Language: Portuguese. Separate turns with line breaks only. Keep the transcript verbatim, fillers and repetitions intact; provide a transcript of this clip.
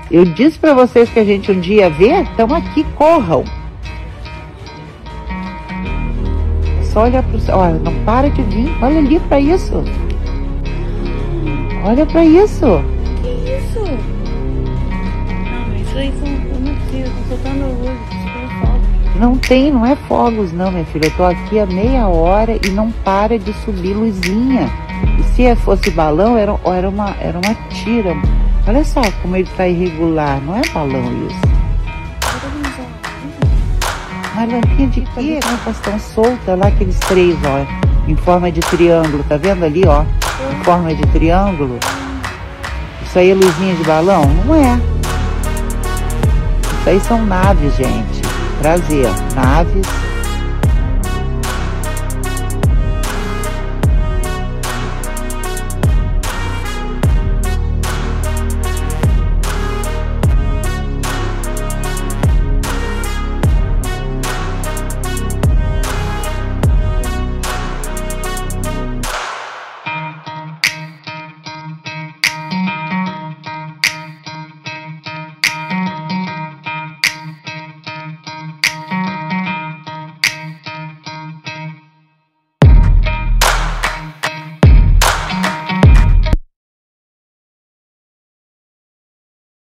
Eu disse pra vocês que a gente um dia vê, então aqui, corram. Só olha pro céu, olha, não para de vir, olha ali pra isso. Olha pra isso.
Que isso? Não, isso aí são, eu não sei, eu tô soltando luz, isso é fogos.
Não tem, não é fogos não, minha filha. Eu tô aqui há meia hora e não para de subir luzinha. E se fosse balão, era, era, uma, era uma tira. Olha só como ele tá irregular, não é balão isso. Uma lampinha de quê? Elas estão soltas lá, aqueles três, ó, em forma de triângulo. Tá vendo ali, ó? Em forma de triângulo. Isso aí é luzinha de balão? Não é. Isso aí são naves, gente. Prazer. Naves.